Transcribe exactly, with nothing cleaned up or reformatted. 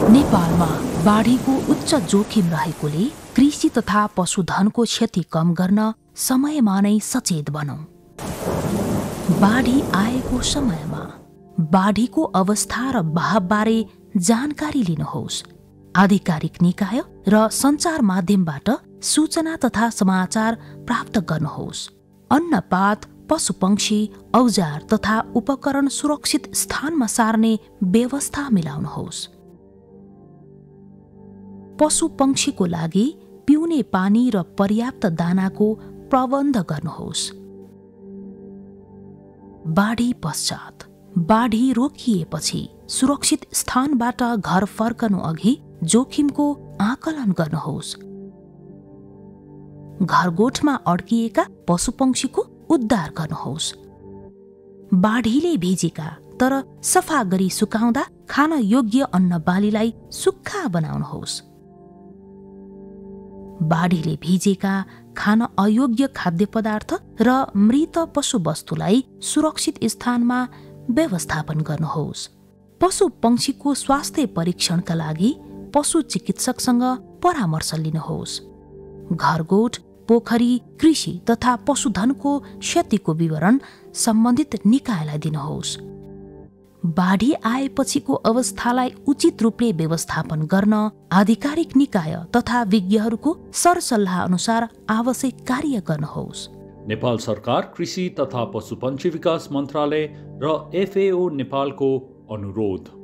नेपालमा बाढीको उच्च जोखिम रहेकोले कृषि तथा पशुधनको क्षति कम गर्न समयमा नै सचेत बनौं। बाढी आएको समयमा बाढीको अवस्था र बहावबारे जानकारी लिनुहोस्। आधिकारिक निकाय र सञ्चार माध्यमबाट सूचना तथा समाचार प्राप्त गर्नुहोस्। अन्नपात, पशुपक्षी, औजार तथा उपकरण सुरक्षित स्थानमा सार्ने व्यवस्था मिलाउनुहोस्। पशुपक्षीको लागि पिउने पानी र पर्याप्त दानाको प्रबन्ध गर्नुहोस्। बाढी पश्चात बाढी रोकिएपछि सुरक्षित स्थानबाट घर फर्कनु अघि जोखिमको आकलन गर्नुहोस्। घरगोठमा अड्किएका पशुपक्षीको उद्धार गर्नुहोस्। बाढीले भिजेका तर सफा गरी सुकाउँदा खान योग्य अन्न बालीलाई सुक्खा बनाउनुहोस्। बाढीले भिजेका खान अयोग्य खाद्य पदार्थ र मृत पशुवस्तुलाई सुरक्षित स्थानमा व्यवस्थापन गर्नुहोस्। पशु पंक्षीको स्वास्थ्य परीक्षणका लागि पशु चिकित्सकसँग परामर्श लिनुहोस्। घरगोठ, पोखरी, कृषि तथा पशुधनको क्षतिको विवरण सम्बन्धित निकायलाई दिनुहोस्। बाढी आएपछिको अवस्थालाई उचित रूपले व्यवस्थापन गर्न आधिकारिक निकाय तथा विज्ञहरूको सरसल्लाह अनुसार आवश्यक कार्य गर्नुहोस्। नेपाल सरकार कृषि तथा पशुपन्छी विकास मन्त्रालय र एफ ए ओ नेपालको अनुरोध।